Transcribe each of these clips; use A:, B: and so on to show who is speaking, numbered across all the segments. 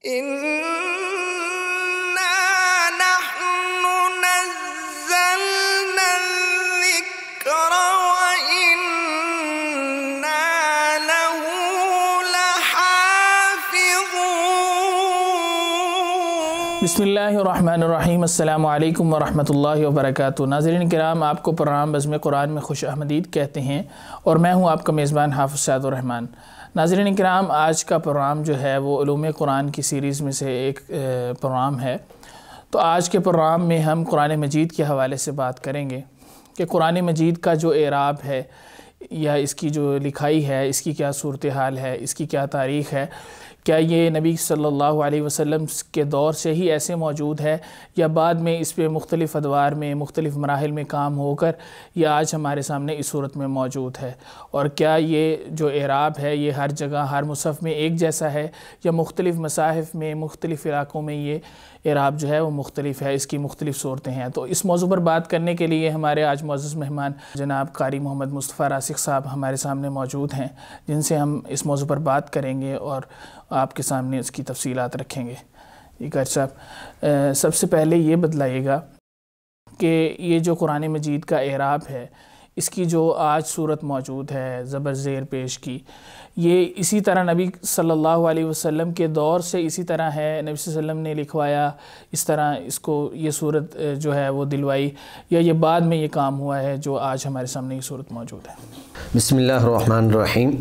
A: बिस्मिल्लाहिर्रहमानिर्रहीम। अस्सलामु अलैकुम वरहमतुल्लाहि वबरकातुहू। नाज़रीन किराम, आपको प्रोग्राम बज़्म-ए-क़ुरान में खुश आमदीद कहते हैं और मैं हूं आपका मेज़बान हाफ़िज़ साद और रहमान। नाज़रीन किराम, आज का प्रोग्राम जो है वो उलूम कुरान की सीरीज़ में से एक प्रोग्राम है। तो आज के प्रोग्राम में हम कुरान मजीद के हवाले से बात करेंगे कि कुरान मजीद का जो एराब है या इसकी जो लिखाई है, इसकी क्या सूरत हाल है, इसकी क्या तारीख़ है, क्या ये नबी सल्लल्लाहु अलैहि वसल्लम के दौर से ही ऐसे मौजूद है या बाद में इस पे मुख्तलिफ़ अदवार में मुख्तलिफ़ मराहिल में काम होकर ये आज हमारे सामने इस सूरत में मौजूद है, और क्या ये जो एराब है ये हर जगह हर मुसहफ़ में एक जैसा है या मुख्तलिफ़ मसाहिफ़ में मुख्तलिफ़ इलाक़ों में ये एराब जो है वो मुख्तलिफ़ है, इसकी मुख्तलिफ़ सूरतें हैं। तो इस मौजू पर बात करने के लिए हमारे आज मुअज़्ज़ज़ मेहमान जनाब क़ारी मोहम्मद मुस्तफ़ा रासिख साहब हमारे सामने मौजूद हैं, जिनसे हम इस मौजू पर बात करेंगे और आपके सामने उसकी तफसीलात रखेंगे। जी क़ारी साहब, सबसे पहले ये बतलाइएगा कि ये जो कुरान मजीद का एराब है, इसकी जो आज सूरत मौजूद है ज़बर ज़ेर पेश की, ये इसी तरह नबी सल्लल्लाहु अलैहि वसल्लम के दौर से इसी तरह है, नबी सल्लल्लाहु अलैहि वसल्लम ने लिखवाया इस तरह इसको ये सूरत जो है वो दिलवाई, या ये बाद में ये काम हुआ है जो आज हमारे सामने ये सूरत मौजूद है?
B: बिस्मिल्लाहिर्रहमानिर्रहीम।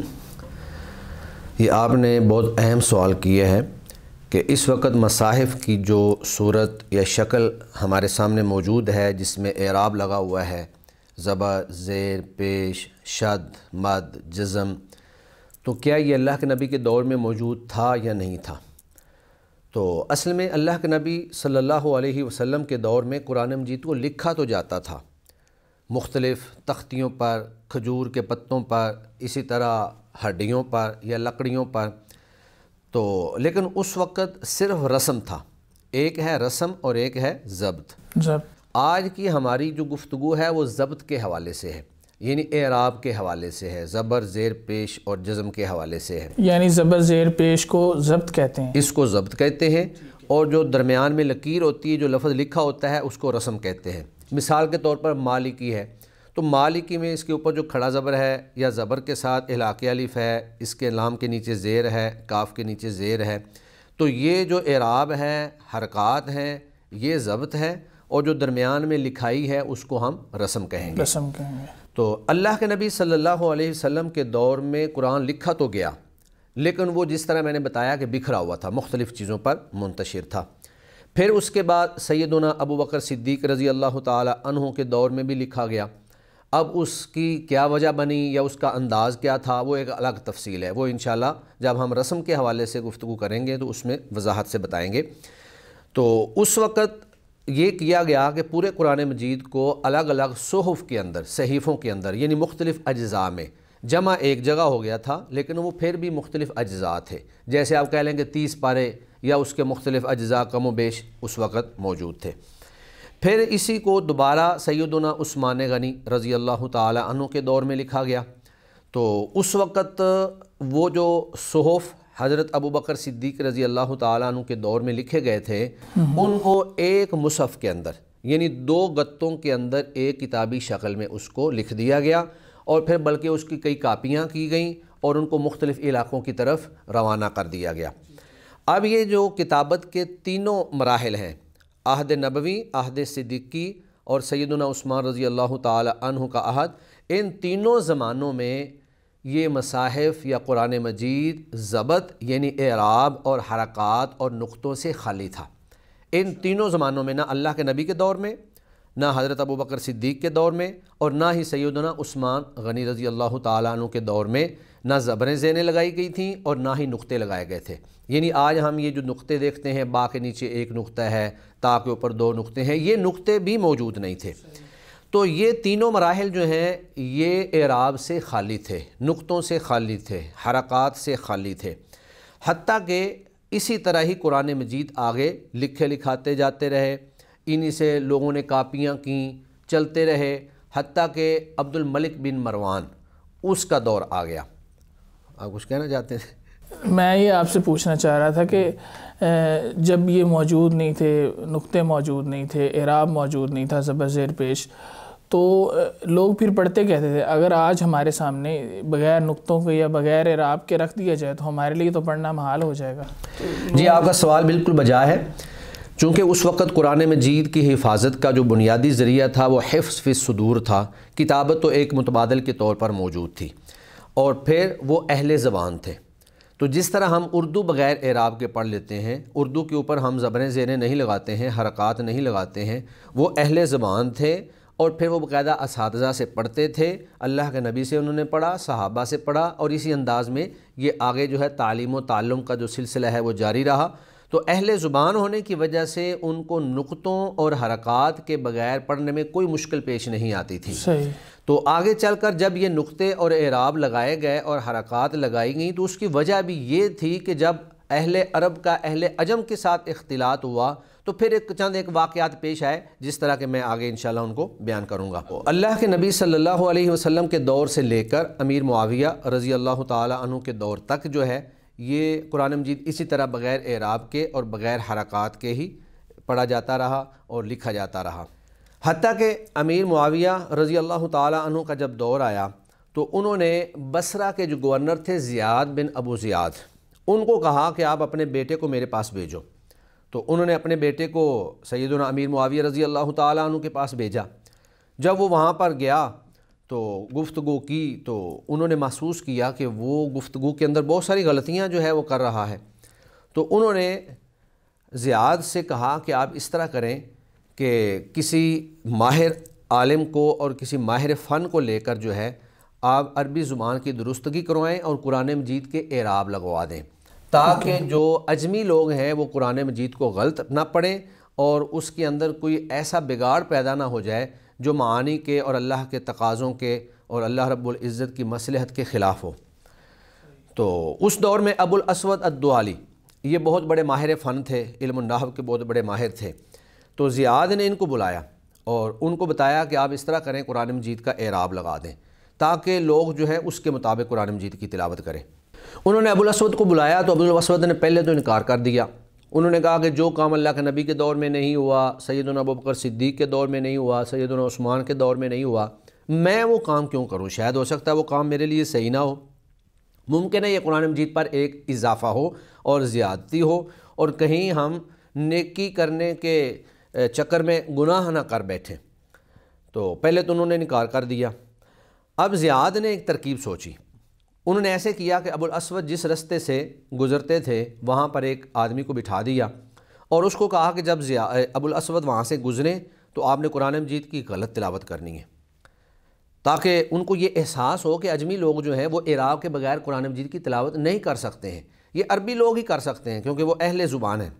B: ये आपने बहुत अहम सवाल किया है कि इस वक्त मसाहिफ़ की जो सूरत या शक्ल हमारे सामने मौजूद है जिसमें एराब लगा हुआ है, ज़बर ज़ेर पेश शद मद जज़म, तो क्या ये अल्लाह के नबी के दौर में मौजूद था या नहीं था? तो असल में अल्लाह के नबी सल्लल्लाहु अलैहि वसल्लम के दौर में कुरान मजीद को लिखा तो जाता था मुख्तलिफ़ तख्तियों पर, खजूर के पत्तों पर, इसी तरह हड्डियों पर या लकड़ियों पर, तो लेकिन उस वक़्त सिर्फ़ रस्म था। एक है रस्म और एक है ज़ब्त। आज की हमारी जो गुफ्तगू है वो ज़ब्त के हवाले से है, यानी एराब के हवाले से है, ज़बर ज़ेर पेश और जज़म के हवाले से है।
A: यानी ज़बर ज़ेर पेश को ज़ब्त कहते हैं,
B: इसको ज़ब्त कहते हैं, और जो दरमियान में लकीर होती है, जो लफ्ज़ लिखा होता है, उसको रस्म कहते हैं। मिसाल के तौर पर मालिकी है, तो मालिकी में इसके ऊपर जो खड़ा ज़बर है या ज़बर के साथ इलाक़े अलिफ़ है, इसके लाम के नीचे ज़ेर है, काफ़ के नीचे ज़ेर है, तो ये जो एराब है, हरकात हैं, ये ज़ब्त है, और जो दरमियान में लिखाई है उसको हम रस्म कहेंगे। तो अल्लाह के नबी सल्लल्लाहु अलैहि वसल्लम के दौर में कुरान लिखा तो गया, लेकिन वो जिस तरह मैंने बताया कि बिखरा हुआ था, मुख्तलिफ़ चीज़ों पर मुंतशिर था। फिर उसके बाद सैयदना अबू बकर सिद्दीक़ रज़ी अल्लाह ताला अन्हु के दौर में भी लिखा गया। अब उसकी क्या वजह बनी या उसका अंदाज़ क्या था, वो एक अलग तफसील है, वो इंशाअल्लाह जब हम रस्म के हवाले से गुफ्तगू करेंगे तो उसमें वजाहत से बताएँगे। तो उस वक़्त ये किया गया कि पूरे कुरान मजीद को अलग अलग सुहुफ़ के अंदर, सहीफ़ों के अंदर, यानी मुख्तलिफ़ अज्ज़ा में, जमा एक जगह हो गया था लेकिन वो फिर भी मुख्तलिफ़ अज्ज़ा थे। जैसे आप कह लेंगे 30 पारे या उसके मुख्तलिफ़ अज्ज़ा कम व बेश उस वक़्त मौजूद थे। फिर इसी को दोबारा सैयदना उस्मान गनी रज़ी अल्लाह ताला अन्हु के दौर में लिखा गया। तो उस वक़्त वो जो सुहुफ़ हज़रत अबू बकर सिद्दीक़ रज़ी अल्लाह ताला अन्हु के दौर में लिखे गए थे, उनको एक मुसहफ़ के अंदर, यानी 2 गत्तों के अंदर एक किताबी शक्ल में उसको लिख दिया गया, और फिर बल्कि उसकी कई कापियाँ की गईं और उनको मुख्तलिफ़ इलाक़ों की तरफ रवाना कर दिया गया। अब ये जो किताबत के तीनों मराहिल हैं, अहद नबवी, अहद सिद्दीक़ी और सैयदना उस्मान रज़ी अल्लाह ताला अन्हु का अहद, इन तीनों ज़मानों में ये मसाहिफ़ या कुरान मजीद ज़ब्त यानी एराब और हरकात और नुक़तों से खाली था। इन तीनों ज़मानों में ना अल्लाह के नबी के दौर में, ना हज़रत अबू बकर सिद्दीक़ के दौर में, और ना ही सैयदना उस्मान गनी रज़ी अल्लाह ताला अन्हु के दौर में ना ज़बरें ज़ेनें लगाई गई थीं और ना ही नुक़ते लगाए गए थे। यानी आज हम ये जो नुक़ते देखते हैं, बा के नीचे एक नुक़ता है, ता के ऊपर 2 नुक़ते हैं, ये नुक़ते भी मौजूद नहीं थे। तो ये तीनों मराहिल जो हैं ये एराब से खाली थे, नुक़तों से खाली थे, हरकात से खाली थे। हत्ता कि इसी तरह ही कुरान मजीद आगे लिखे लिखाते जाते रहे, इन्हीं से लोगों ने कापियाँ की, चलते रहे, हत्ता कि अब्दुल मलिक बिन मरवान उसका दौर आ गया। आप कुछ कहना चाहते हैं?
A: میں یہ آپ سے پوچھنا چاہ رہا تھا کہ جب یہ موجود نہیں تھے، نقطے موجود نہیں تھے، اعراب موجود نہیں تھا، زبر زیر پیش، تو لوگ پھر پڑھتے کہتے تھے؟ اگر آج ہمارے سامنے بغیر نقطوں کے یا بغیر اعراب کے رکھ دیا جائے تو ہمارے لیے تو پڑھنا محال ہو جائے گا۔
B: جی آپ کا سوال بالکل بجا ہے، چونکہ اس وقت قرآن مجید کی حفاظت کا جو بنیادی ذریعہ تھا وہ حفظ فی الصدور تھا، کتابت تو ایک متبادل کے طور پر موجود تھی، اور پھر وہ اہل زبان تھے۔ تو جس طرح ہم اردو بغیر اعراب کے پڑھ لیتے ہیں، اردو کے اوپر ہم زبریں زیریں نہیں لگاتے ہیں، حرکات نہیں لگاتے ہیں، وہ اہل زبان تھے، اور پھر وہ باقاعدہ اساتذہ سے پڑھتے تھے، اللہ کے نبی سے انہوں نے پڑھا، صحابہ سے پڑھا، اور اسی انداز میں یہ آگے جو ہے تعلیم و تعلم کا جو سلسلہ ہے وہ جاری رہا۔ تو اہل زبان ہونے کی وجہ سے ان کو نقطوں اور حرکات کے بغیر پڑھنے میں کوئی مشکل پیش نہیں آتی تھی۔
A: صحیح۔
B: تو آگے چل کر جب یہ نقطے اور اعراب لگائے گئے اور حرکات لگائی گئیں تو اس کی وجہ بھی یہ تھی کہ جب اہل عرب کا اہل عجم کے ساتھ اختلاط ہوا تو پھر ایک واقعات پیش آئے، جس طرح کہ میں آگے انشاءاللہ ان کو بیان کروں گا۔ اللہ کے نبی صلی اللہ علیہ وسلم کے دور سے لے کر امیر معاویہ رضی اللہ تعالی عنہ کے دور تک جو ہے یہ قرآن مجید اسی طرح بغیر اعراب کے اور بغیر حرکات کے ہی پڑھا جاتا رہا اور لکھا جاتا رہا، حتیٰ کہ امیر معاویہ رضی اللہ تعالی عنہ کا جب دور آیا تو انہوں نے بصرہ کے جو گورنر تھے زیاد بن ابو زیاد، ان کو کہا کہ آپ اپنے بیٹے کو میرے پاس بھیجو۔ تو انہوں نے اپنے بیٹے کو سیدنا امیر معاویہ رضی اللہ تعالی عنہ کے پاس بھیجا۔ جب وہ وہاں پر گیا تو گفتگو کی تو انہوں نے محسوس کیا کہ وہ گفتگو کے اندر بہت ساری غلطیاں جو ہے وہ کر رہا ہے۔ تو انہوں نے زیاد سے کہا کہ آپ اس طرح کریں کہ کسی ماہر عالم کو اور کسی ماہر فن کو لے کر جو ہے آپ عربی زبان کی درستگی کروائیں اور قرآن مجید کے اعراب لگوا دیں، تاکہ جو اجمی لوگ ہیں وہ قرآن مجید کو غلط نہ پڑھیں اور اس کے اندر کوئی ایسا بگاڑ پیدا نہ ہو جائے جو معانی کے اور اللہ کے تقاضوں کے اور اللہ رب العزت کی مصلحت کے خلاف ہو۔ تو اس دور میں ابو الاسود الدوالی یہ بہت بڑے ماہر فن تھے، علم النحو کے بہت بڑے ماہر تھے۔ تو زیاد نے ان کو بلایا اور ان کو بتایا کہ آپ اس طرح کریں، قرآن مجید کا اعراب لگا دیں تاکہ لوگ جو ہے اس کے مطابق قرآن مجید کی تلاوت کریں۔ انہوں نے ابو الاسود کو بلایا تو ابو الاسود نے پہلے تو انکار کر دیا۔ انہوں نے کہا کہ جو کام اللہ کے نبی کے دور میں نہیں ہوا، سیدنا ابوبکر صدیق کے دور میں نہیں ہوا، سیدنا عثمان کے دور میں نہیں ہوا، میں وہ کام کیوں کروں؟ شاید ہو سکتا ہے وہ کام میرے لیے صحیح نہ ہو، ممکن ہے یہ قرآن مجید پر ایک اضافہ ہو اور زیادتی ہو اور کہیں ہم نیکی کرنے کے چکر میں گناہ نہ کر بیٹھیں۔ تو پہلے تو انہوں نے انکار کر دیا۔ اب زیاد نے ایک ترکیب سوچی۔ انہوں نے ایسے کیا کہ ابو الاسود جس رستے سے گزرتے تھے وہاں پر ایک آدمی کو بٹھا دیا اور اس کو کہا کہ جب ابو الاسود وہاں سے گزریں تو آپ نے قرآن مجید کی غلط تلاوت کرنی ہے، تاکہ ان کو یہ احساس ہو کہ اجمی لوگ جو ہیں وہ اعراب کے بغیر قرآن مجید کی تلاوت نہیں کر سکتے ہیں، یہ عربی لوگ ہی کر سکتے ہیں کیونکہ وہ اہل زبان ہیں۔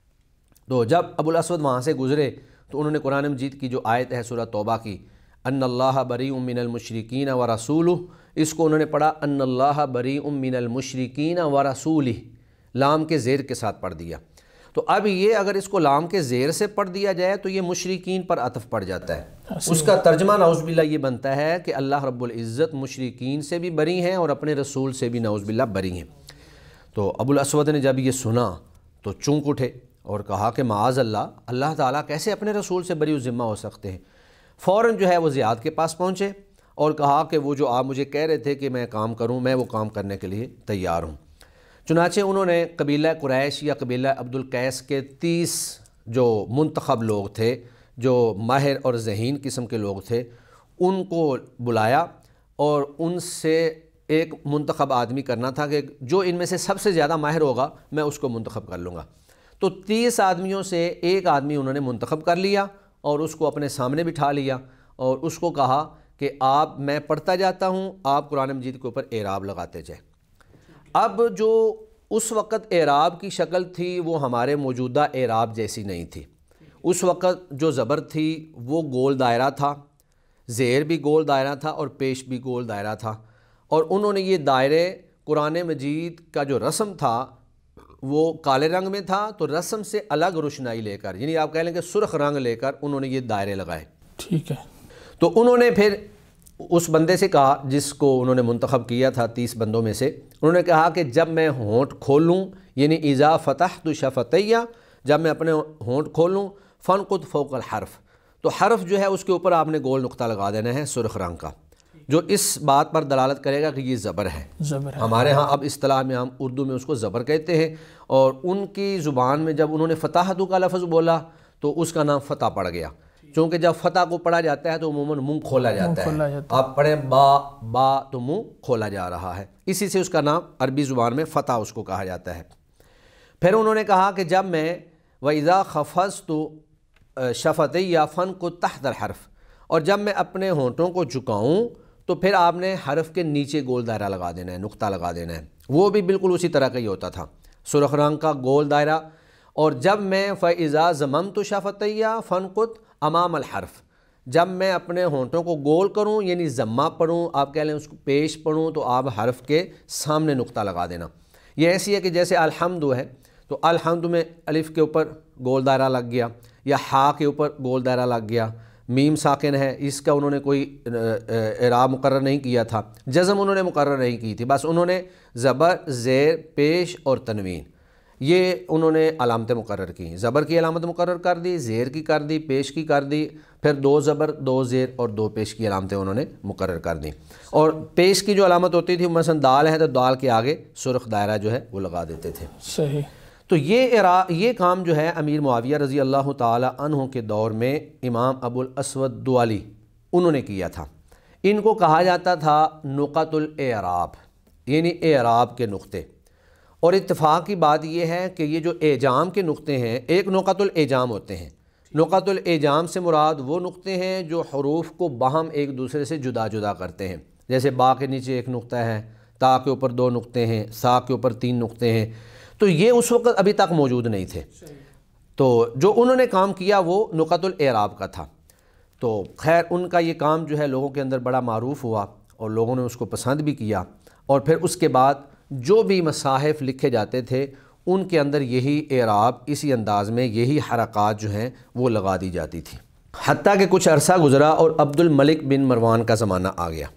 B: تو جب ابو الاسود وہاں سے گزرے تو انہوں نے قرآن مجید کی جو آیت ہے سورہ توبہ کی، ان اللہ بریء من المشرکین ورسولہ، اس کو انہوں نے پڑھا ان اللہ بریء من المشرکین ورسولہ، لام کے زیر کے ساتھ پڑھ دیا۔ تو اب یہ اگر اس کو لام کے زیر سے پڑھ دیا جائے تو یہ مشرکین پر عطف پڑ جاتا ہے، اس کا ترجمہ نعوذ باللہ یہ بنتا ہے کہ اللہ رب العزت مشرکین سے بھی بری ہیں اور اپنے رسول سے بھی نعوذ باللہ بری ہیں۔ تو ابو الاسود نے جب یہ سنا تو چونک اٹھے اور کہا کہ معاذ اللہ، اللہ تعالیٰ کیسے اپنے رسول سے بری و ذمہ ہو سکتے ہیں۔ فوراً جو ہے وہ زیاد کے پاس پہنچے اور کہا کہ وہ جو آپ مجھے کہہ رہے تھے کہ میں کام کروں، میں وہ کام کرنے کے لیے تیار ہوں۔ چنانچہ انہوں نے قبیلہ قریش یا قبیلہ عبد القیس کے 30 جو منتخب لوگ تھے، جو ماہر اور ذہین قسم کے لوگ تھے، ان کو بلایا اور ان سے ایک منتخب آدمی کرنا تھا کہ جو ان میں سے سب سے زیادہ ماہر ہوگا میں اس کو منتخب کر لوں گا۔ تو 30 آدمیوں سے ایک آدمی انہوں نے منتخب کر لیا اور اس کو اپنے سامنے بٹھا لیا اور اس کو کہا کہ میں پڑھتا جاتا ہوں، آپ قرآن مجید کے اوپر اعراب لگاتے جائیں۔ اب جو اس وقت اعراب کی شکل تھی وہ ہمارے موجودہ اعراب جیسی نہیں تھی۔ اس وقت جو زبر تھی وہ گول دائرہ تھا، زیر بھی گول دائرہ تھا اور پیش بھی گول دائرہ تھا، اور انہوں نے یہ دائرے قرآن مجید کا جو رسم تھا وہ کالے رنگ میں تھا، تو رسم سے الگ روشنائی لے کر، یعنی آپ کہہ لیں کہ سرخ رنگ لے کر انہوں نے یہ دائرے لگائے۔
A: ٹھیک ہے۔
B: تو انہوں نے پھر اس بندے سے کہا جس کو انہوں نے منتخب کیا تھا 30 بندوں میں سے، انہوں نے کہا کہ جب میں ہونٹ کھولوں، یعنی اذا فتحت شفتیہ، جب میں اپنے ہونٹ کھولوں، فنقد فوق الحرف، تو حرف جو ہے اس کے اوپر آپ نے گول نقطہ لگا دینا ہے سرخ رنگ کا، جو اس بات پر دلالت کرے گا کہ یہ زبر ہے۔ ہمارے ہاں اب اصطلاح میں ہم اردو میں اس کو زبر کہتے ہیں، اور ان کی زبان میں جب انہوں نے فتحت کا لفظ بولا تو اس کا نام فتح پڑ گیا، چونکہ جب فتح کو پڑھا جاتا ہے تو عموماً منہ کھولا جاتا ہے، آپ پڑھیں با تو منہ کھولا جا رہا ہے، اسی سے اس کا نام عربی زبان میں فتح اس کو کہا جاتا ہے۔ پھر انہوں نے کہا کہ جب میں وَإِذَا خَفَضْتُ شَفَتَيَّ فَانْقُضْ تَحْتَ الْحَرْفِ، اور جب میں اپنے ہونٹوں کو جھکاؤں تو پھر آپ نے حرف کے نیچے گول دائرہ لگا دینا ہے، نقطہ لگا دینا ہے، وہ بھی بالکل اسی طرح کا ہی ہوتا تھا، سرخ رنگ کا گول دائرہ۔ اور جب میں فَإِذَا زَمَمْتُ شَفَتَيَّ فَانْقُضْ أَمَامَ الْحَرْفِ، جب میں اپنے ہونٹوں کو گول کروں یعنی ضمہ پڑھوں، آپ کہہ لیں اس کو پیش پڑھوں، تو آپ حرف کے سامنے نقطہ لگا دینا۔ یہ ایسی ہے کہ جیسے الحمد ہے تو الحمد میں الف کے اوپر گول دائرہ لگ گیا، یا ہا کے اوپر گول دائرہ لگ گیا، میم ساکن ہے، اس کا انہوں نے کوئی اعراب مقرر نہیں کیا تھا، جزم انہوں نے مقرر نہیں کی تھی، بس انہوں نے زبر، زیر، پیش اور تنوین، یہ انہوں نے علامتیں مقرر کی، زبر کی علامت مقرر کر دی، زیر کی کر دی، پیش کی کر دی، پھر 2 زبر 2 زیر اور 2 پیش کی علامتیں انہوں نے مقرر کر دیں، اور پیش کی جو علامت ہوتی تھی مثلا دال ہے تو دال کے آگے سرخ دائرہ جو ہے وہ لگا دیتے تھے۔
A: صحیح۔
B: تو یہ کام جو ہے امیر معاویہ رضی اللہ تعالی عنہ کے دور میں امام ابو الاسود دوالی انہوں نے کیا تھا۔ ان کو کہا جاتا تھا نقط الاعراب، یعنی اعراب کے نقطے، اور اتفاق کی بات یہ ہے کہ یہ جو اعجام کے نقطے ہیں، ایک نقط الاعجام ہوتے ہیں، نقط الاعجام سے مراد وہ نقطے ہیں جو حروف کو باہم ایک دوسرے سے جدا جدا کرتے ہیں، جیسے با کے نیچے ایک نقطہ ہے، تا کے اوپر 2 نقطے ہیں، سا کے اوپر 3 نقطے ہیں، تو یہ اس وقت ابھی تک موجود نہیں تھے، تو جو انہوں نے کام کیا وہ نقط الاعراب کا تھا۔ تو خیر ان کا یہ کام جو ہے لوگوں کے اندر بڑا معروف ہوا اور لوگوں نے اس کو پسند بھی کیا، اور پھر اس کے بعد جو بھی مصاحف لکھے جاتے تھے ان کے اندر یہی اعراب اسی انداز میں یہی حرکات جو ہیں وہ لگا دی جاتی تھی، حتیٰ کہ کچھ عرصہ گزرا اور عبد الملک بن مروان کا زمانہ آ گیا۔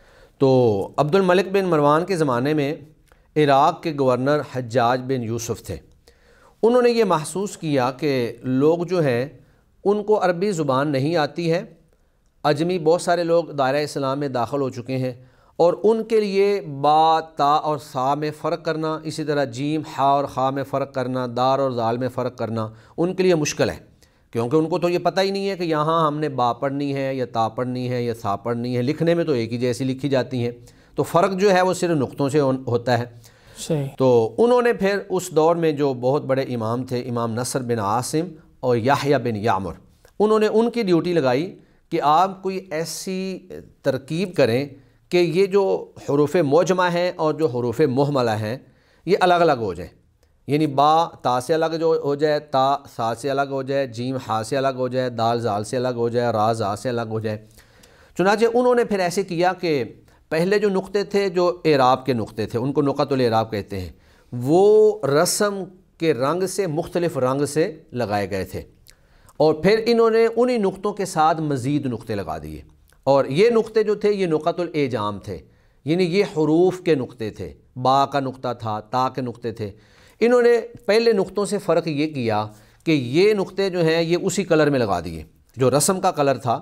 B: تو عبد الملک بن مروان کے زمانے میں عراق کے گورنر حجاج بن یوسف تھے، انہوں نے یہ محسوس کیا کہ لوگ جو ہیں ان کو عربی زبان نہیں آتی ہے، اجمی بہت سارے لوگ دائرہ اسلام میں داخل ہو چکے ہیں، اور ان کے لیے با، تا اور سا میں فرق کرنا، اسی طرح جیم، ہا اور خا میں فرق کرنا، دار اور ذال میں فرق کرنا ان کے لیے مشکل ہے، کیونکہ ان کو تو یہ پتہ ہی نہیں ہے کہ یہاں ہم نے با پڑھنی ہے یا تا پڑھنی ہے یا سا پڑھنی ہے، لکھنے میں تو ایک ہی جیسی لکھی جاتی ہیں، تو فرق جو ہے وہ صرف نقطوں سے ہوتا ہے۔
A: صحیح۔
B: تو انہوں نے پھر اس دور میں جو بہت بڑے امام تھے، امام نصر بن عاصم اور یحییٰ بن یعمر، انہوں نے ان کی ڈیوٹی لگائی کہ آپ کوئی ایسی ترکیب کریں کہ یہ جو حروف معجمہ ہیں اور جو حروف مہملہ ہیں یہ الگ الگ ہو جائیں، یعنی با تا سے الگ جو ہو جائے، تا سا سے الگ ہو جائے، جیم ہا سے الگ ہو جائے، دال زال سے الگ ہو جائے، را زا سے الگ ہو جائے۔ چنانچہ انہوں نے پھر ایسے کیا کہ پہلے جو نقطے تھے جو اعراب کے نقطے تھے ان کو نقط الاعراب کہتے ہیں، وہ رسم کے رنگ سے مختلف رنگ سے لگائے گئے تھے، اور پھر انہوں نے انہی نقطوں کے ساتھ مزید نقطے لگا دیے، اور یہ نقطے جو تھے یہ نقط الاعجام تھے، یعنی یہ حروف کے نقطے تھے، با کا نقطہ تھا، تا کے نقطے تھے۔ انہوں نے پہلے نقطوں سے فرق یہ کیا کہ یہ نقطے جو ہیں یہ اسی کلر میں لگا دیے، جو رسم کا کلر تھا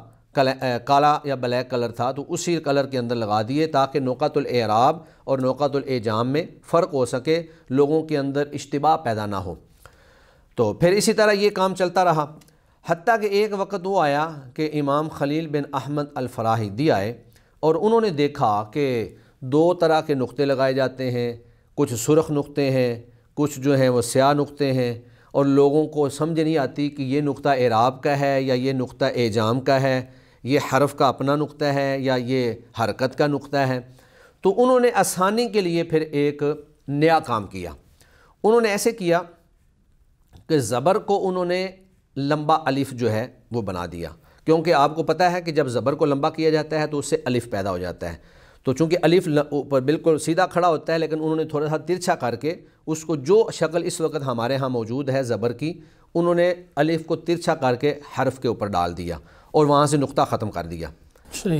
B: کالا یا بلیک کلر تھا تو اسی کلر کے اندر لگا دیے، تاکہ نقط الاعراب اور نقط الاعجام میں فرق ہو سکے، لوگوں کے اندر اشتباہ پیدا نہ ہو۔ تو پھر اسی طرح یہ کام چلتا رہا، حتیٰ کہ ایک وقت وہ آیا کہ امام خلیل بن احمد الفراہیدی آئے اور انہوں نے دیکھا کہ 2 طرح کے نقطے لگائے جاتے ہیں، کچھ سرخ نقطے ہیں، کچھ جو ہیں وہ سیاہ نقطے ہیں، اور لوگوں کو سمجھ نہیں آتی کہ یہ نقطہ اعراب کا ہے یا یہ نقطہ اعجام کا ہے، یہ حرف کا اپنا نقطہ ہے یا یہ حرکت کا نقطہ ہے۔ تو انہوں نے آسانی کے لیے پھر ایک نیا کام کیا، انہوں نے ایسے کیا کہ زبر کو انہوں نے لمبا الف جو ہے وہ بنا دیا، کیونکہ آپ کو پتہ ہے کہ جب زبر کو لمبا کیا جاتا ہے تو اس سے الف پیدا ہو جاتا ہے، تو چونکہ الف اوپر بالکل سیدھا کھڑا ہوتا ہے، لیکن انہوں نے تھوڑا سا ترچھا کر کے اس کو، جو شکل اس وقت ہمارے ہاں موجود ہے زبر کی، انہوں نے الف کو ترچھا کر کے حرف کے اوپر ڈال دیا اور وہاں سے نقطہ ختم کر دیا۔
A: صحیح۔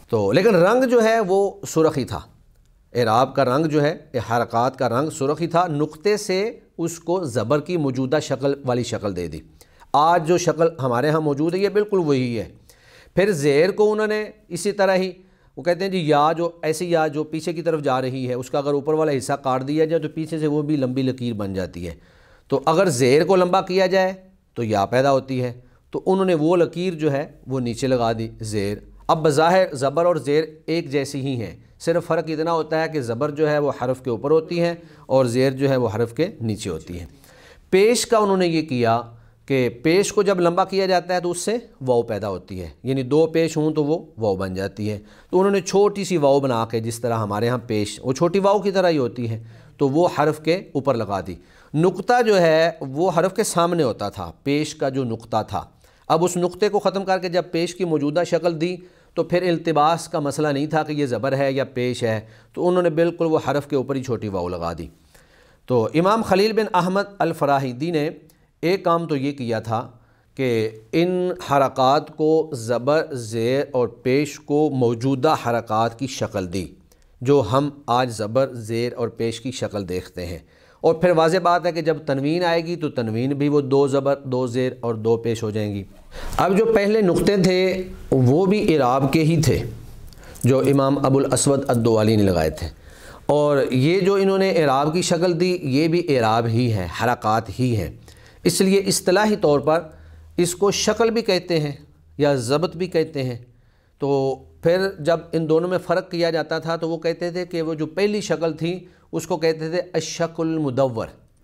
B: تو لیکن رنگ جو ہے وہ سرخی تھا، اعراب کا رنگ جو ہے، حرکات کا رنگ سرخی تھا، نقطے سے اس کو زبر کی موجودہ شکل والی شکل دے دی۔ آج جو شکل ہمارے ہاں موجود ہے یہ بالکل وہی ہے۔ پھر زیر کو انہوں نے اسی طرح ہی، وہ کہتے ہیں جی یا جو ایسی یا جو پیچھے کی طرف جا رہی ہے اس کا اگر اوپر والا حصہ کاٹ دیا جائے تو پیچھے سے وہ بھی لمبی لکیر بن جاتی ہے، تو اگر زیر کو لمبا کیا جائے تو یا پیدا ہوتی ہے، تو انہوں نے وہ لکیر جو ہے وہ نیچے لگا دی زیر۔ اب بظاہر زبر اور زیر ایک جیسی ہی ہیں، صرف فرق اتنا ہوتا ہے کہ زبر جو ہے وہ حرف کے اوپر ہوتی ہے اور زیر جو ہے وہ حرف کے نیچے ہوتی ہے۔ پیش کا انہوں نے یہ کیا کہ پیش کو جب لمبا کیا جاتا ہے تو اس سے واو پیدا ہوتی ہے، یعنی دو پیش ہوں تو وہ واو بن جاتی ہے، تو انہوں نے چھوٹی سی واو بنا کے، جس طرح ہمارے ہاں پیش وہ چھوٹی واو کی طرح ہی ہوتی ہے، تو وہ حرف کے اوپر لگا دی۔ نقطہ جو ہے وہ حرف کے سامنے ہوتا تھا، پیش کا جو نقطہ تھا، اب اس نقطے کو ختم کر کے جب پیش کی موجودہ شکل دی تو پھر التباس کا مسئلہ نہیں تھا کہ یہ زبر ہے یا پیش ہے، تو انہوں نے بالکل وہ حرف کے اوپر ہی چھوٹی واو لگا دی۔ تو امام خلیل بن احمد الفراہیدی نے ایک کام تو یہ کیا تھا کہ ان حرکات کو زبر، زیر اور پیش کو موجودہ حرکات کی شکل دی، جو ہم آج زبر، زیر اور پیش کی شکل دیکھتے ہیں۔ اور پھر واضح بات ہے کہ جب تنوین آئے گی تو تنوین بھی وہ دو زبر، دو زیر اور دو پیش ہو جائیں گی۔ اب جو پہلے نقطے تھے وہ بھی اعراب کے ہی تھے، جو امام ابو الاسود الدوالی نے لگائے تھے، اور یہ جو انہوں نے اعراب کی شکل دی یہ بھی اعراب ہی ہے، حرکات ہی ہیں، اس لیے اصطلاحی طور پر اس کو شکل بھی کہتے ہیں یا ضبط بھی کہتے ہیں۔ تو پھر جب ان دونوں میں فرق کیا جاتا تھا تو وہ کہتے تھے کہ وہ جو پہلی شکل تھی اس کو کہتے تھے الشکل المدور،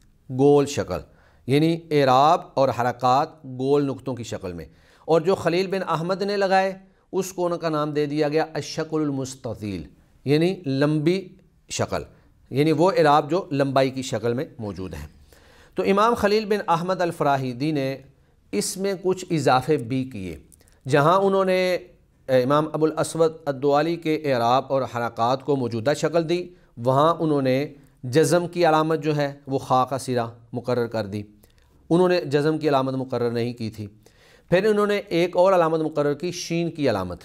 B: گول شکل، یعنی اعراب اور حرکات گول نقطوں کی شکل میں، اور جو خلیل بن احمد نے لگائے اس کو ان کا نام دے دیا گیا الشکل المستطیل، یعنی لمبی شکل، یعنی وہ اعراب جو لمبائی کی شکل میں موجود ہے۔ تو امام خلیل بن احمد الفراہیدی نے اس میں کچھ اضافے بھی کیے، جہاں انہوں نے امام ابو الاسود الدوالی کے اعراب اور حرکات کو موجودہ شکل دی، وہاں انہوں نے جزم کی علامت جو ہے وہ خا کا سرا مقرر کر دی، انہوں نے جزم کی علامت مقرر نہیں کی تھی۔ پھر انہوں نے ایک اور علامت مقرر کی، شین کی علامت،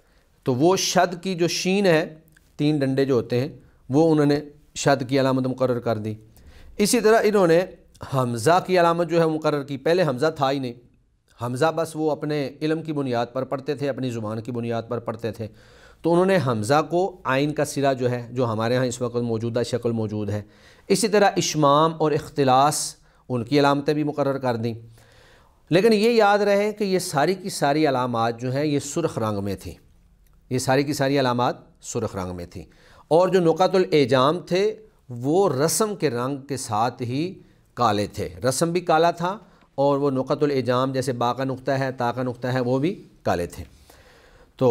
B: تو وہ شد کی جو شین ہے، تین ڈنڈے جو ہوتے ہیں وہ انہوں نے شد کی علامت مقرر کر دی۔ اسی طرح انہوں نے حمزہ کی علامت جو ہے مقرر کی، پہلے حمزہ تھا ہی نہیں، حمزہ بس وہ اپنے علم کی بنیاد پر پڑھتے تھے، اپنی زبان کی بنیاد پر پڑھتے تھے، تو انہوں نے حمزہ کو عین کا سرا جو ہے، جو ہمارے ہاں اس وقت موجودہ شکل موجود ہے، اسی طرح اشمام اور اختلاس ان کی علامتیں بھی مقرر کر دیں۔ لیکن یہ یاد رہے کہ یہ ساری کی ساری علامات جو ہیں یہ سرخ رنگ میں تھیں، یہ ساری کی ساری علامات سرخ رنگ میں تھیں، اور جو نقط الاعجام تھے وہ رسم کے رنگ کے ساتھ ہی کالے تھے، رسم بھی کالا تھا اور وہ نقط الاعجام جیسے با کا نقطہ ہے، تا کا نقطہ ہے، وہ بھی کالے تھے۔ تو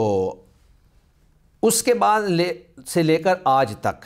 B: اس کے بعد سے لے کر آج تک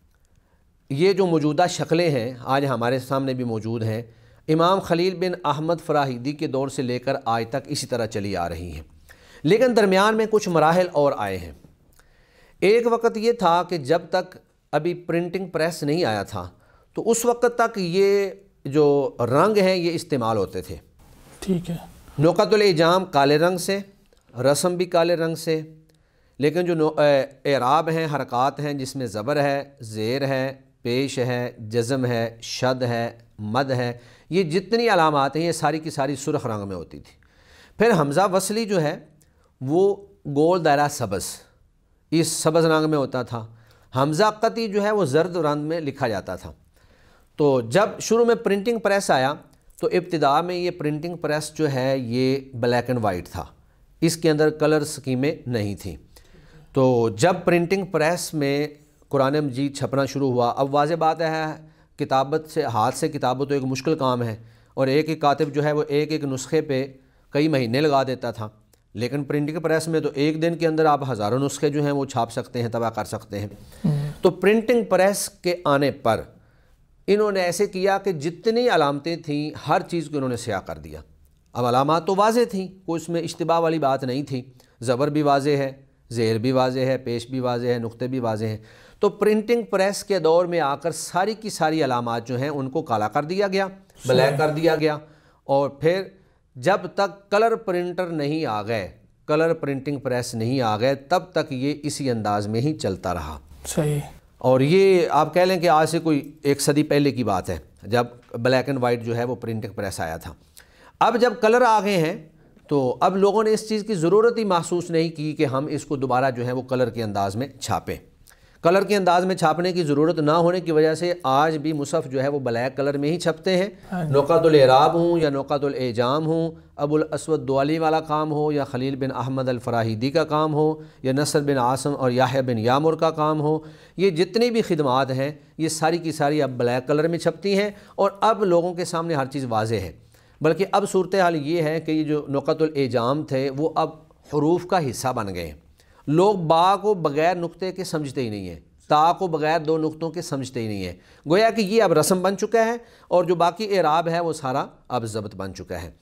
B: یہ جو موجودہ شکلیں ہیں آج ہمارے سامنے بھی موجود ہیں، امام خلیل بن احمد فراہیدی کے دور سے لے کر آج تک اسی طرح چلی آ رہی ہیں، لیکن درمیان میں کچھ مراحل اور آئے ہیں۔ ایک وقت یہ تھا کہ جب تک ابھی پرنٹنگ پریس نہیں آیا تھا تو اس وقت تک یہ جو رنگ ہیں یہ استعمال ہوتے تھے،
A: ٹھیک ہے،
B: نقط الاعجام کالے رنگ سے، رسم بھی کالے رنگ سے، لیکن جو اعراب ہیں، حرکات ہیں جس میں زبر ہے، زیر ہے، پیش ہے، جزم ہے، شد ہے، مد ہے، یہ جتنی علامات ہیں یہ ساری کی ساری سرخ رنگ میں ہوتی تھی۔ پھر حمزہ وصلی جو ہے وہ گول دائرہ سبز، اس سبز رنگ میں ہوتا تھا۔ حمزہ قطعی جو ہے وہ زرد رنگ میں لکھا جاتا تھا۔ تو جب شروع میں پرنٹنگ پریس آیا تو ابتدا میں یہ پرنٹنگ پریس جو ہے یہ بلیک اینڈ وائٹ تھا، اس کے اندر کلر سکیمیں نہیں تھیں۔ تو جب پرنٹنگ پریس میں قرآن مجید چھپنا شروع ہوا، اب واضح بات ہے کتابت سے، ہاتھ سے کتابت تو ایک مشکل کام ہے، اور ایک ایک کاتب جو ہے وہ ایک ایک نسخے پہ کئی مہینے لگا دیتا تھا، لیکن پرنٹنگ پریس میں تو ایک دن کے اندر آپ ہزاروں نسخے جو ہیں وہ چھاپ سکتے ہیں، طبع کر سکتے ہیں۔ تو پرنٹنگ پریس کے آنے پر انہوں نے ایسے کیا کہ جتنی علامتیں تھیں ہر چیز کو انہوں نے سیاہ کر دیا۔ اب علامات تو واضح تھیں، کوئی اس میں اشتباہ والی بات نہیں تھی، زبر بھی واضح ہے، زیر بھی واضح ہے، پیش بھی واضح ہے، نقطے بھی واضح ہیں۔ تو پرنٹنگ پریس کے دور میں آ کر ساری کی ساری علامات جو ہیں ان کو کالا کر دیا گیا، بلیک کر دیا گیا، اور پھر جب تک کلر پرنٹر نہیں آ گئے کلر پرنٹنگ پریس نہیں آ گئے تب تک یہ اسی انداز میں ہی چلتا رہا۔
A: صحیح۔
B: اور یہ آپ کہہ لیں کہ آج سے کوئی 1 صدی پہلے کی بات ہے جب بلیک اینڈ وائٹ جو ہے وہ پرنٹنگ پریس آیا تھا۔ اب جب کلر آ گئے ہیں تو اب لوگوں نے اس چیز کی ضرورت ہی محسوس نہیں کی کہ ہم اس کو دوبارہ جو ہے وہ کلر کے انداز میں چھاپیں۔ کلر کے انداز میں چھاپنے کی ضرورت نہ ہونے کی وجہ سے آج بھی مصحف جو ہے وہ بلیک کلر میں ہی چھپتے ہیں۔ نقط الاعراب ہوں یا نقط الاعجام ہوں، ابو الاسود دوالی والا کام ہو یا خلیل بن احمد الفراہیدی کا کام ہو یا نصر بن عاصم اور یحییٰ بن یامر کا کام ہو، یہ جتنی بھی خدمات ہیں یہ ساری کی ساری اب بلیک کلر میں چھپتی ہیں اور اب لوگوں کے سامنے ہر چیز واضح ہے۔ بلکہ اب صورتحال یہ ہے کہ یہ جو نقط الاعجام تھے وہ اب حروف کا حصہ بن گئے ہیں۔ لوگ با کو بغیر نقطے کے سمجھتے ہی نہیں ہیں، تا کو بغیر 2 نقطوں کے سمجھتے ہی نہیں ہیں، گویا کہ یہ اب رسم بن چکا ہے اور جو باقی اعراب ہے وہ سارا اب ضبط بن چکا ہے۔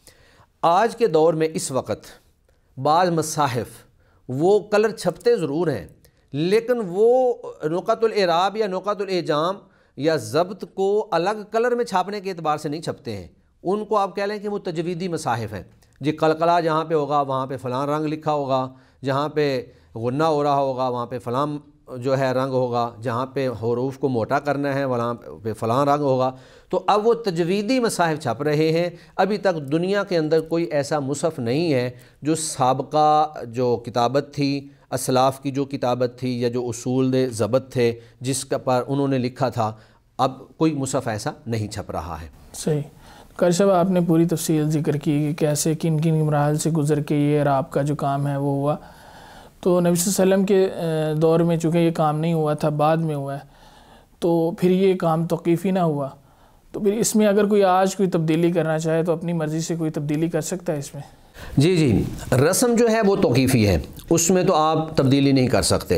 B: آج کے دور میں اس وقت بعض مصاحف وہ کلر چھپتے ضرور ہیں لیکن وہ نقط الاعراب یا نقط الاعجام یا ضبط کو الگ کلر میں چھاپنے کے اعتبار سے نہیں چھپتے ہیں، ان کو آپ کہہ لیں کہ وہ تجویدی مصاحف ہیں۔ جی قلقلہ جہاں پہ ہوگا وہاں پہ فلاں رنگ لکھا ہوگا، جہاں پہ غنہ ہو رہا ہوگا وہاں پہ فلاں جو ہے رنگ ہوگا، جہاں پہ حروف کو موٹا کرنا ہے وہاں پہ فلاں رنگ ہوگا۔ تو اب وہ تجویدی مصاحف چھپ رہے ہیں۔ ابھی تک دنیا کے اندر کوئی ایسا مصحف نہیں ہے جو سابقہ جو کتابت تھی، اسلاف کی جو کتابت تھی یا جو اصول ضبط تھے جس کا پر انہوں نے لکھا تھا، اب کوئی مصحف ایسا نہیں چھپ رہا ہے۔
A: صحیح۔ قاری صاحب آپ نے پوری تفصیل ذکر کی کہ کیسے کن کن مراحل سے گزر کے یہ اعراب کا جو کام ہے وہ ہوا۔ تو نبی صلی اللہ علیہ وسلم کے دور میں چونکہ یہ کام نہیں ہوا تھا، بعد میں ہوا ہے، تو پھر یہ کام توقیفی نہ ہوا، تو پھر اس میں اگر کوئی آج کوئی تبدیلی کرنا چاہے تو اپنی مرضی سے کوئی تبدیلی کر سکتا ہے اس میں؟
B: جی رسم جو ہے وہ توقیفی ہے، اس میں تو آپ تبدیلی نہیں کر سکتے۔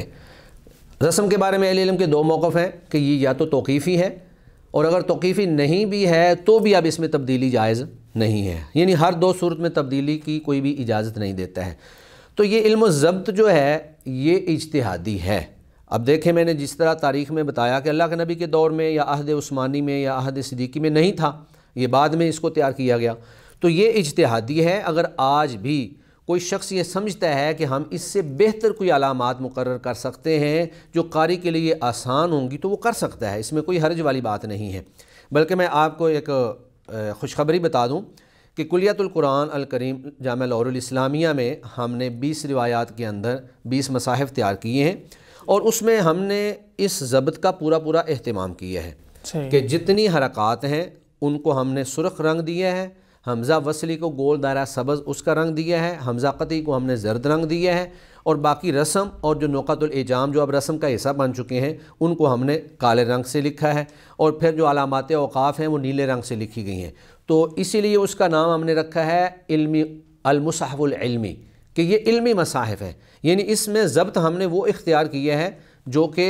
B: رسم کے بارے میں اہل علم کے 2 موقف ہیں کہ یہ یا تو توقیفی ہے اور اگر توقیفی نہیں بھی ہے تو بھی اب اس میں تبدیلی جائز نہیں ہے، یعنی ہر 2 صورت میں تبدیلی کی کوئی بھی اجازت نہیں دیتا ہے۔ تو یہ علم و ضبط جو ہے یہ اجتہادی ہے۔ اب دیکھیں میں نے جس طرح تاریخ میں بتایا کہ اللہ کے نبی کے دور میں یا عہد عثمانی میں یا عہد صدیقی میں نہیں تھا، یہ بعد میں اس کو تیار کیا گیا، تو یہ اجتہادی ہے۔ اگر آج بھی کوئی شخص یہ سمجھتا ہے کہ ہم اس سے بہتر کوئی علامات مقرر کر سکتے ہیں جو قاری کے لیے آسان ہوں گی تو وہ کر سکتا ہے، اس میں کوئی حرج والی بات نہیں ہے۔ بلکہ میں آپ کو ایک خوشخبری بتا دوں کہ کلیۃ القرآن الکریم جامع الاسلامیہ میں ہم نے 20 روایات کے اندر 20 مصاحف تیار کیے ہیں اور اس میں ہم نے اس ضبط کا پورا اہتمام کیا ہے کہ جتنی حرکات ہیں ان کو ہم نے سرخ رنگ دیا ہے، حمزہ وصلی کو گول دائرہ سبز اس کا رنگ دیا ہے، حمزہ قطعی کو ہم نے زرد رنگ دیا ہے، اور باقی رسم اور جو نقط الاعجام جو اب رسم کا حصہ بن چکے ہیں ان کو ہم نے کالے رنگ سے لکھا ہے، اور پھر جو علامات اوقاف ہیں وہ نیلے رنگ سے لکھی گئی ہیں۔ تو اسی لیے اس کا نام ہم نے رکھا ہے علمی المصحف العلمی، کہ یہ علمی مصاحف ہے، یعنی اس میں ضبط ہم نے وہ اختیار کیا ہے جو کہ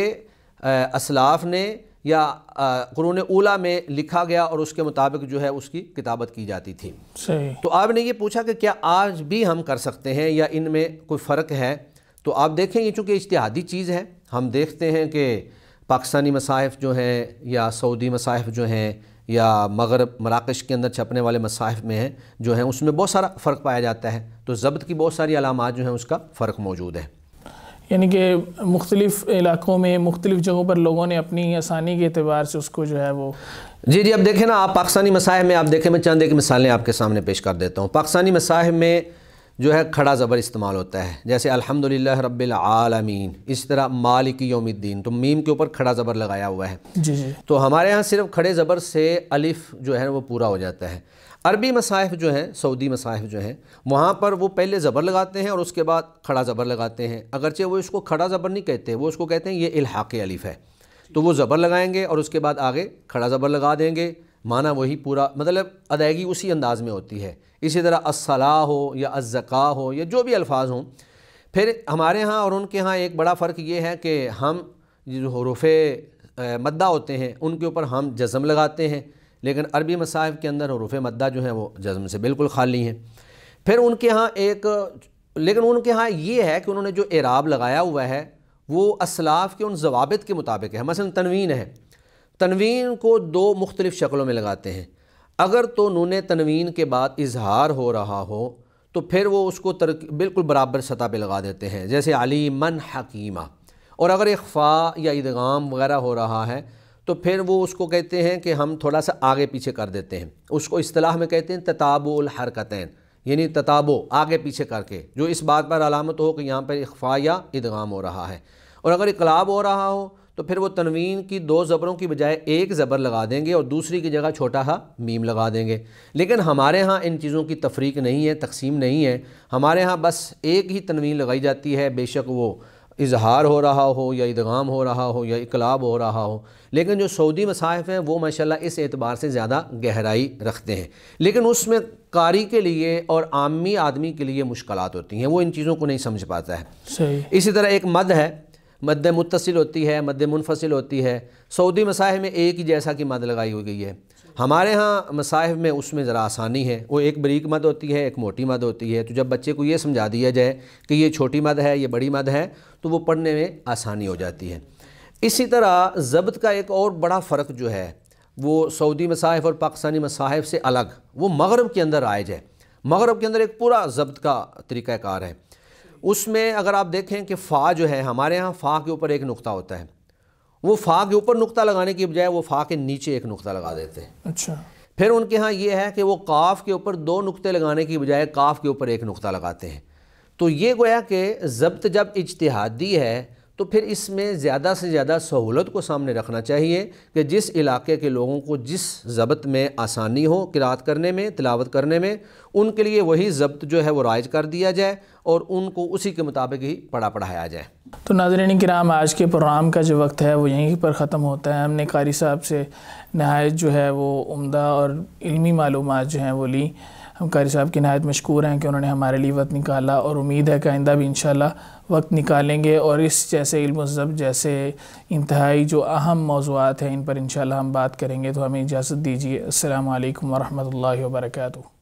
B: اسلاف نے یا قرون اولیٰ میں لکھا گیا اور اس کے مطابق جو ہے اس کی کتابت کی جاتی تھی۔ تو آپ نے یہ پوچھا کہ کیا آج بھی ہم کر سکتے ہیں یا ان میں کوئی فرق ہے، تو آپ دیکھیں یہ چونکہ اجتہادی چیز ہے، ہم دیکھتے ہیں کہ پاکستانی مصاحف جو ہیں یا سعودی مصاحف جو ہیں یا مغرب مراکش کے اندر چھپنے والے مصاحف میں ہیں جو ہیں اس میں بہت سارا فرق پایا جاتا ہے، تو ضبط کی بہت ساری علامات جو ہیں اس کا فرق موجود ہے۔
A: یعنی کہ مختلف علاقوں میں مختلف جگہوں پر لوگوں نے اپنی آسانی کے اعتبار سے اس کو جو ہے وہ
B: جی اب دیکھیں نا، آپ پاکستانی مصاحف میں آپ دیکھیں، میں چند ایک مثالیں آپ کے سامنے پیش کر دیتا ہوں۔ پاکستانی مصاحف میں جو ہے کھڑا زبر استعمال ہوتا ہے، جیسے الحمدللہ رب العالمین، اس طرح مالک یوم الدین، تو میم کے اوپر کھڑا زبر لگایا ہوا ہے۔
A: جی
B: تو ہمارے ہاں صرف کھڑے زبر سے الف جو ہے وہ پورا ہو جاتا ہے۔ عربی مصاحف جو ہیں، سعودی مصاحف جو ہیں، وہاں پر وہ پہلے زبر لگاتے ہیں اور اس کے بعد کھڑا زبر لگاتے ہیں، اگرچہ وہ اس کو کھڑا زبر نہیں کہتے، وہ اس کو کہتے ہیں یہ الحاق الف ہے، تو وہ زبر لگائیں گے اور اس کے بعد آگے کھڑا زبر لگا دیں گے، معنی وہی پورا، مطلب ادائیگی اسی انداز میں ہوتی ہے۔ اسی طرح الصلاۃ ہو یا الزکاۃ ہو یا جو بھی الفاظ ہوں۔ پھر ہمارے ہاں اور ان کے ہاں ایک بڑا فرق یہ ہے کہ ہم جو حروف مدہ ہوتے ہیں ان کے اوپر ہم جزم لگاتے ہیں، لیکن عربی مصاحف کے اندر حروف مدہ جو ہیں وہ جزم سے بالکل خالی ہیں۔ پھر ان کے ہاں ان کے ہاں یہ ہے کہ انہوں نے جو اعراب لگایا ہوا ہے وہ اسلاف کے ان ضوابط کے مطابق ہے۔ مثلا تنوین ہے، تنوین کو 2 مختلف شکلوں میں لگاتے ہیں۔ اگر تو نون تنوین کے بعد اظہار ہو رہا ہو تو پھر وہ اس کو بالکل برابر سطح پہ لگا دیتے ہیں، جیسے علیمن حکیمہ۔ اور اگر اخفاء یا ادغام وغیرہ ہو رہا ہے تو پھر وہ اس کو کہتے ہیں کہ ہم تھوڑا سا آگے پیچھے کر دیتے ہیں، اس کو اصطلاح میں کہتے ہیں تتابع الحرکتین، یعنی تتابع آگے پیچھے کر کے، جو اس بات پر علامت ہو کہ یہاں پر اخفاء یا ادغام ہو رہا ہے۔ اور اگر اقلاب ہو رہا ہو تو پھر وہ تنوین کی 2 زبروں کی بجائے ایک زبر لگا دیں گے اور دوسری کی جگہ چھوٹا سا میم لگا دیں گے۔ لیکن ہمارے ہاں ان چیزوں کی تفریق نہیں ہے، تقسیم نہیں ہے، ہمارے ہاں بس ایک ہی تنوین لگائی جاتی ہے، بے شک وہ اظہار ہو رہا ہو یا ادغام ہو رہا ہو یا اقلاب ہو رہا ہو۔ لیکن جو سعودی مصاحف ہیں وہ ماشاءاللہ اس اعتبار سے زیادہ گہرائی رکھتے ہیں، لیکن اس میں قاری کے لیے اور عامی آدمی کے لیے مشکلات ہوتی ہیں، وہ ان چیزوں کو نہیں سمجھ پاتا ہے۔
A: صحیح۔
B: اسی طرح ایک مد ہے، مد متصل ہوتی ہے، مد منفصل ہوتی ہے، سعودی مصاحف میں ایک ہی جیسا کی مد لگائی ہوئی گئی ہے، ہمارے ہاں مصاحف میں اس میں ذرا آسانی ہے، وہ ایک بریک مد ہوتی ہے، ایک موٹی مد ہوتی ہے، تو جب بچے کو یہ سمجھا دیا جائے کہ یہ چھوٹی مد ہے یہ بڑی مد ہے تو وہ پڑھنے میں آسانی ہو جاتی ہے۔ اسی طرح ضبط کا ایک اور بڑا فرق جو ہے وہ سعودی مصاحف اور پاکستانی مصاحف سے الگ، وہ مغرب کے اندر رائج ہے۔ مغرب کے اندر ایک پورا ضبط کا طریقہ کار ہے، اس میں اگر آپ دیکھیں کہ فا جو ہے، ہمارے ہاں فا کے اوپر ایک نقطہ ہوتا ہے، وہ فا کے اوپر نقطہ لگانے کی بجائے وہ فا کے نیچے ایک نقطہ لگا دیتے ہیں۔
A: اچھا۔
B: پھر ان کے ہاں یہ ہے کہ وہ قاف کے اوپر 2 نقطے لگانے کی بجائے قاف کے اوپر ایک نقطہ لگاتے ہیں۔ تو یہ گویا کہ ضبط جب اجتہادی ہے تو پھر اس میں زیادہ سے زیادہ سہولت کو سامنے رکھنا چاہیے کہ جس علاقے کے لوگوں کو جس ضبط میں آسانی ہو قرات کرنے میں، تلاوت کرنے میں، ان کے لیے وہی ضبط جو ہے وہ رائج کر دیا جائے اور ان کو اسی کے مطابق ہی پڑھایا جائے۔
A: تو ناظرین کرام، آج کے پروگرام کا جو وقت ہے وہ یہیں پر ختم ہوتا ہے۔ ہم نے قاری صاحب سے نہایت جو ہے وہ عمدہ اور علمی معلومات جو ہیں وہ لی۔ ہم قاری صاحب کی نہایت مشکور ہیں کہ انہوں نے ہمارے لیے وقت نکالا، اور امید ہے کہ آئندہ بھی انشاءاللہ وقت نکالیں گے، اور اس جیسے علم الضبط جیسے انتہائی جو اہم موضوعات ہیں ان پر انشاءاللہ ہم بات کریں گے۔ تو ہمیں اجازت دیجیے۔ السلام علیکم ورحمۃ اللہ وبرکاتہ۔